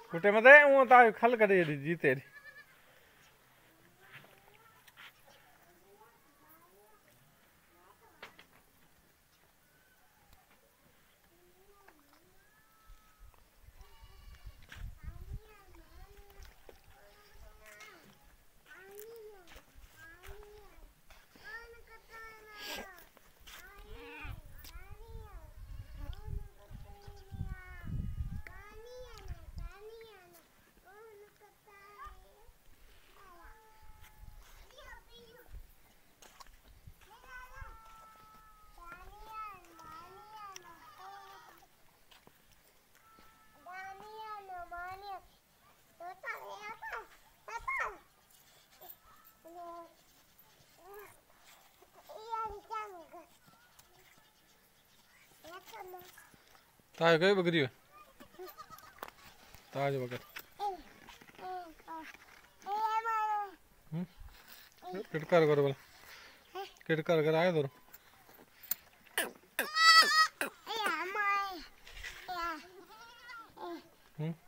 कुटे मते वो ता खल करे जीते ताज कई बकरी है ताज बकर किटकार करो बोला किटकार कर आए दो हम्म